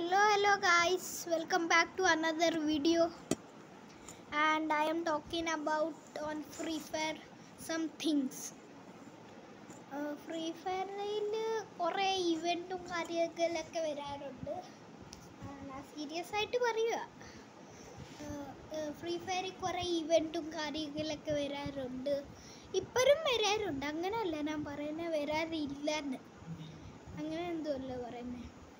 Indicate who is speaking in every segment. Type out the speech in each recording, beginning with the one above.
Speaker 1: Hello guys, welcome back to another video, and I am talking about on Free Fire some things. Free Fireയിൽ കുറേ ഇവൻറ്റും കാര്യങ്ങളൊക്കെ വരാറുണ്ട്. ഞാൻ serious ആയിട്ട് പറയുക, free ഫയറിൽ കുറേ ഇവൻറ്റും കാര്യങ്ങളൊക്കെ വരാറുണ്ട്. ഇപ്പോഴും വരാറുണ്ട്, അങ്ങനെയല്ല ഞാൻ പറയുന്നത് വരാറില്ലെന്ന്. അങ്ങനെ എന്തോ അല്ല പറയുന്നത്.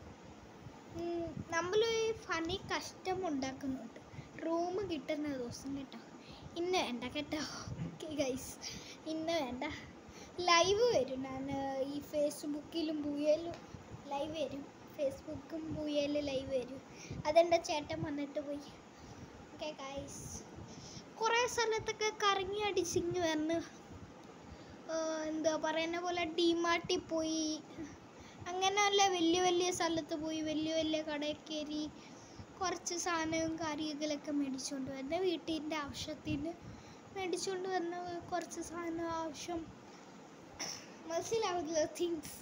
Speaker 1: നമ്മൾ ഫണി കസ്റ്റം ഉണ്ടാക്കുന്നുണ്ട് റൂം കിട്ടുന്ന ദിവസം കേട്ടോ. ഇന്ന് വേണ്ട കേട്ടോ. ഓക്കെ ഗൈസ്, ഇന്ന് വേണ്ട. ലൈവ് വരും. ഞാൻ ഈ ഫേസ്ബുക്കിലും ബൂയയിലും ലൈവ് വരും. ഫേസ്ബുക്കും ബൂയയിലും ലൈവ് വരും. അതെൻ്റെ ചേട്ടൻ വന്നിട്ട് പോയി. ഓക്കെ ഗൈസ്, കുറേ സ്ഥലത്തൊക്കെ കറങ്ങി അടിച്ചിങ്ങ് വന്ന് എന്താ പറയുന്ന പോലെ ഡിമാർട്ടിൽ പോയി, അങ്ങനെയല്ല വലിയ വലിയ സ്ഥലത്ത് പോയി, വലിയ വലിയ കടയിൽ കയറി കുറച്ച് സാധനവും കാര്യങ്ങളൊക്കെ മേടിച്ചുകൊണ്ട് വന്ന് വീട്ടിൻ്റെ ആവശ്യത്തിന് മേടിച്ചുകൊണ്ട് വന്ന് കുറച്ച് സാധനം ആവശ്യം മനസ്സിലാവുന്ന തിങ്സ്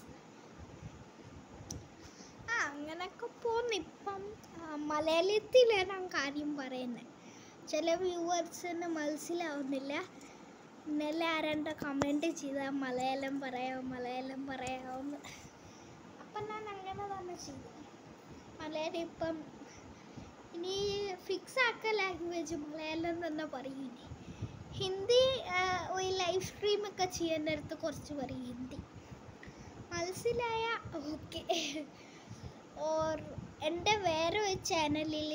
Speaker 1: അങ്ങനെയൊക്കെ പോന്ന്. ഇപ്പം മലയാളത്തിലാണ് ഞാൻ കാര്യം പറയുന്നത്. ചില വ്യൂവേഴ്സിന് മനസ്സിലാവുന്നില്ല. ഇന്നലെ ആരാണ്ട് കമൻറ്റ് ചെയ്താൽ മലയാളം പറയാമെന്ന്. അപ്പം ഞാൻ അങ്ങനെ തന്നെ ചെയ്തു. മലയാളം ഇപ്പം ഇനി ഫിക്സ് ആക്ക ലാംഗ്വേജ് മലയാളം തന്നെ പറയും. ഇനി ഹിന്ദി ഒരു ലൈവ് സ്ട്രീമൊക്കെ ചെയ്യുന്നിടത്ത് കുറച്ച് പറയും ഹിന്ദി. മനസ്സിലായ ഓക്കെ. ഓർ എൻ്റെ വേറെ ഒരു ചാനലിൽ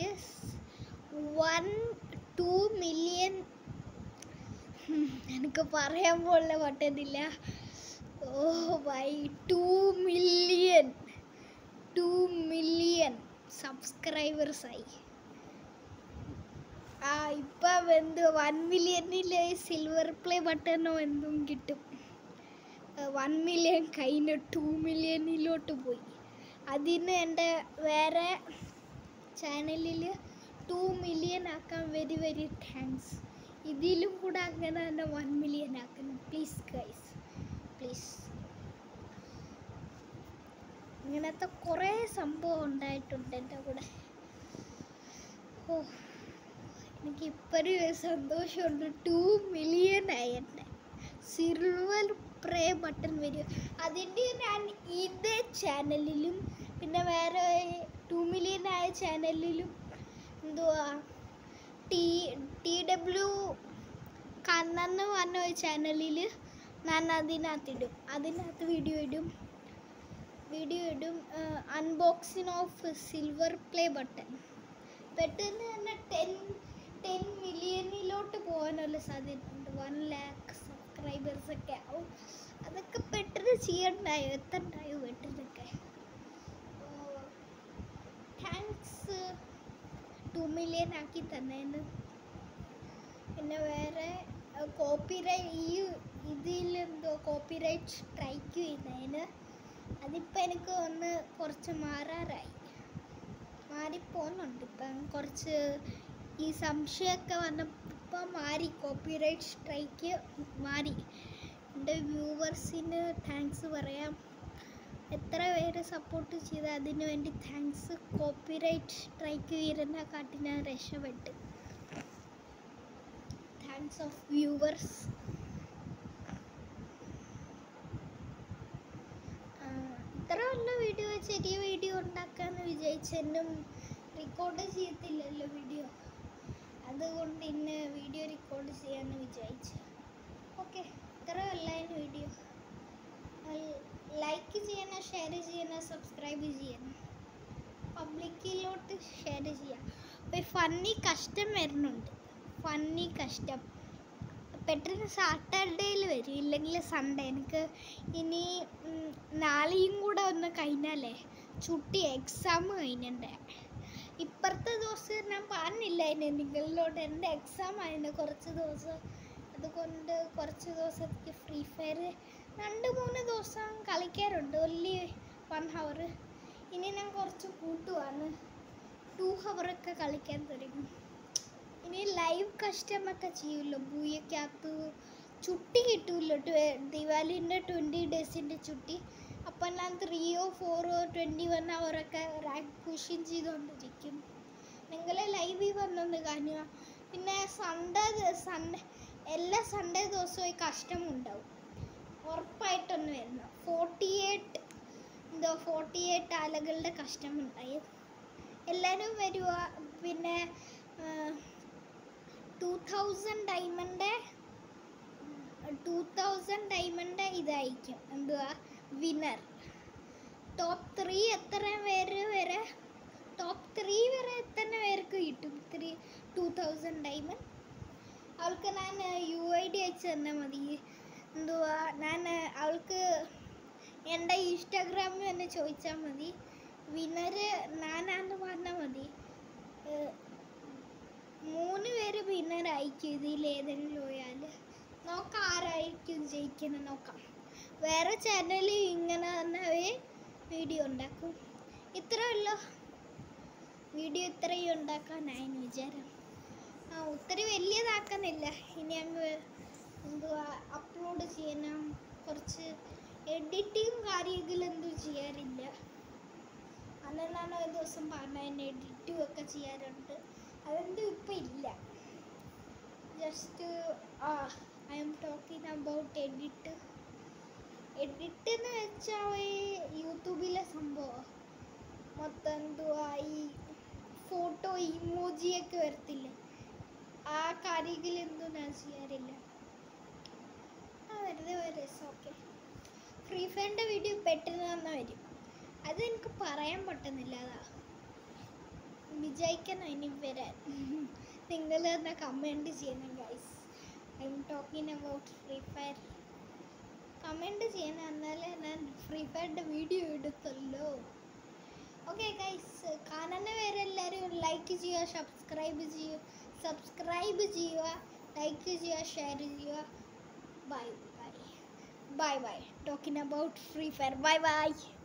Speaker 1: 1-2 മില്യൺ എനിക്ക് പറയാൻ പോലെ പറ്റുന്നില്ല. ഓ ബൈ 2 മില്യൺ സബ്സ്ക്രൈബേഴ്സായി. ഇപ്പം എന്ത് 1 മില്യണിൽ സിൽവർ പ്ലേ ബട്ടണോ എന്തും കിട്ടും. 1 മില്യൺ കഴിഞ്ഞ് 2 മില്യണിലോട്ട് പോയി. അതിന് എൻ്റെ വേറെ ചാനലിൽ 2 മില്യൺ ആക്കാൻ വെരി വെരി താങ്ക്സ്. ഇതിലും കൂടെ അങ്ങനെ തന്നെ 1 മില്യൺ ആക്കണം പ്ലീസ് ഗൈസ്, പ്ലീസ്. ഇങ്ങനത്തെ കുറേ സംഭവം ഉണ്ടായിട്ടുണ്ട് എൻ്റെ കൂടെ. ഓ, എനിക്ക് ഇപ്പോഴും സന്തോഷമുണ്ട്. 2 മില്യൺ ആയി. എൻ്റെ സിൽവർ പ്ലേ ബട്ടൺ വരും. അതിൻ്റെ ഞാൻ ഇതേ ചാനലിലും പിന്നെ വേറെ 2 മില്യൺ ആയ ചാനലിലും എന്തുവാ TW കണ്ണെന്ന് പറഞ്ഞ ഒരു ചാനലിൽ ഞാൻ അതിനകത്ത് വീഡിയോ ഇടും unboxing of silver play button. പെട്ടെന്ന് തന്നെ 10 മില്യണിലോട്ട് പോകാനുള്ള സാധ്യതയുണ്ട്. 1 ലാക്ക് സബ്സ്ക്രൈബേഴ്സൊക്കെ ആവും. അതൊക്കെ പെട്ടെന്ന് ചെയ്യണ്ടായോ, എത്തണ്ടായോ പെട്ടെന്നൊക്കെ. താങ്ക്സ് 2 മില്യൺ ആക്കി തന്നേന്ന്. പിന്നെ വേറെ ഇതിലെന്തോ കോപ്പിറൈറ്റ് സ്ട്രൈക്ക് ചെയ്യുന്നതിന് അതിപ്പോൾ എനിക്ക് ഒന്ന് കുറച്ച് മാറിപ്പോകുന്നുണ്ട്. ഇപ്പം കുറച്ച് ഈ സംശയമൊക്കെ വന്നപ്പോൾ കോപ്പിറൈറ്റ് സ്ട്രൈക്ക് മാറി. എൻ്റെ വ്യൂവേഴ്സിന് താങ്ക്സ് പറയാം. എത്ര പേര് സപ്പോർട്ട് ചെയ്ത് അതിന് വേണ്ടി താങ്ക്സ്. കോപ്പിറൈറ്റ് സ്ട്രൈക്ക് വരുന്ന കാട്ടി ഞാൻ രക്ഷപ്പെട്ട്. Thanks of viewers. ഇത്ര നല്ല വീഡിയോ, ചെറിയ വീഡിയോ ഉണ്ടാക്കാമെന്ന് വിചാരിച്ചെന്നും റെക്കോർഡ് ചെയ്യത്തില്ലല്ലോ വീഡിയോ. അതുകൊണ്ട് ഇന്ന് വീഡിയോ റെക്കോർഡ് ചെയ്യാമെന്ന് വിചാരിച്ചു. ഓക്കെ, ഇത്ര അല്ലായിരുന്നു വീഡിയോ. ലൈക്ക് ചെയ്യണം, ഷെയർ ചെയ്യണം, സബ്സ്ക്രൈബ് ചെയ്യണം, പബ്ലിക്കിലോട്ട് ഷെയർ ചെയ്യാം. അപ്പോൾ ഫണ്ണി കഷ്ടം വരുന്നുണ്ട്. ഫണ്ണി കഷ്ടം പെട്ടെന്ന് സാറ്റർഡേയിൽ വരും, ഇല്ലെങ്കിൽ സൺഡേ. എനിക്ക് ഇനി നാളെയും കൂടെ ഒന്ന് കഴിഞ്ഞാലേ ചുട്ടി എക്സാം കഴിഞ്ഞിട്ടുണ്ട്. ഇപ്പുറത്തെ ദിവസം ഞാൻ പറഞ്ഞില്ല നിങ്ങളോട് എൻ്റെ എക്സാം ആയിരുന്നു കുറച്ച് ദിവസം. അതുകൊണ്ട് കുറച്ച് ദിവസത്തേക്ക് ഫ്രീ ഫയർ 2-3 ദിവസം കളിക്കാറുണ്ട്. only 1 hour. ഇനി ഞാൻ കുറച്ച് കൂട്ടുവാണ്, 2 hour കളിക്കാൻ തുടങ്ങി. ഇനി ലൈവ് കസ്റ്റമൊക്കെ ചെയ്യുമല്ലോ. ബൂയക്കകത്ത് ചുട്ടി കിട്ടുമല്ലോ, ദിവാലിൻ്റെ 20 days ചുട്ടി. അപ്പം ഞാൻ 3 4 21 അവറൊക്കെ റാങ്ക് പുഷിങ് ചെയ്തുകൊണ്ടിരിക്കും. നിങ്ങൾ ലൈവിൽ വന്നൊന്ന് കാണുക. പിന്നെ സൺഡേ എല്ലാ സൺഡേ ദിവസവും കഷ്ടമുണ്ടാവും, ഉറപ്പായിട്ടൊന്ന് വരുന്നു. 48 ആളുകളുടെ കഷ്ടമുണ്ടായി. എല്ലാവരും വരുക. പിന്നെ 2000 ഡയമണ്ട് ഇതായിരിക്കും എന്തുവാ വിന്നർ. ടോപ്പ് 3 എത്ര പേര് വരെ എത്ര പേർക്ക് കിട്ടും 2000 ഡയമണ്ട്? അവൾക്ക് ഞാൻ UID അയച്ചു തന്നാൽ മതി. എന്തുവാ അവൾക്ക് എൻ്റെ ഇൻസ്റ്റാഗ്രാമിൽ തന്നെ ചോദിച്ചാൽ മതി. വിന്നറ് ഞാനാന്ന് പറഞ്ഞാൽ മതി. 3 പേര് വിന്നറായിരിക്കും. ഇതിൽ ഏതെങ്കിലും പോയാൽ നോക്കാം ആരായിരിക്കും ജയിക്കുന്നത് നോക്കാം. വേറെ ചാനലിൽ ഇങ്ങനെ തന്നെ വീഡിയോ ഉണ്ടാക്കും. ഇത്രയല്ലോ വീഡിയോ, ഇത്രയും ഉണ്ടാക്കാനായിരുന്നു വിചാരം. ഒത്തിരി വലിയതാക്കുന്നില്ല. ഇനി അങ്ങ് എന്തുവാ അപ്ലോഡ് ചെയ്യണം. കുറച്ച് എഡിറ്റിങ് കാര്യങ്ങളൊന്നും ചെയ്യാറില്ല. അന്ന് ഞാൻ ഒരു ദിവസം പറഞ്ഞ എഡിറ്റും ഒക്കെ ചെയ്യാറുണ്ട്. അതൊന്നും ഇപ്പം ഇല്ല. Just I'm talking about edit എന്ന് വെച്ചാൽ യൂട്യൂബിലെ സംഭവം മൊത്തം എന്തുവാ ഈ ഫോട്ടോ ഇമോജിയൊക്കെ വരത്തില്ലേ, ആ കാര്യങ്ങളൊന്നും ഞാൻ ചെയ്യാറില്ല. വെറുതെ ഒരു രസം. ഓക്കെ, ഫ്രീ ഫയറിൻ്റെ വീഡിയോ പെട്ടെന്ന് തന്നെ വരും. അതെനിക്ക് പറയാൻ പറ്റുന്നില്ല. അതാ വിജയിക്കണം ഇനി വരാൻ. നിങ്ങൾ തന്നെ കമൻറ്റ് ചെയ്യണം guys. I'm talking about Free Fire. Comment ചെയ്യണം, എന്നാലേ ഞാൻ ഫ്രീ ഫയറിൻ്റെ വീഡിയോ എടുത്തല്ലോ. ഓക്കെ ഗൈസ്, കാണുന്നവരെല്ലാവരും ലൈക്ക് ചെയ്യുക, സബ്സ്ക്രൈബ് ചെയ്യുക, ലൈക്ക് ചെയ്യുക, ഷെയർ ചെയ്യുക. Bye. Talking about Free Fire. By.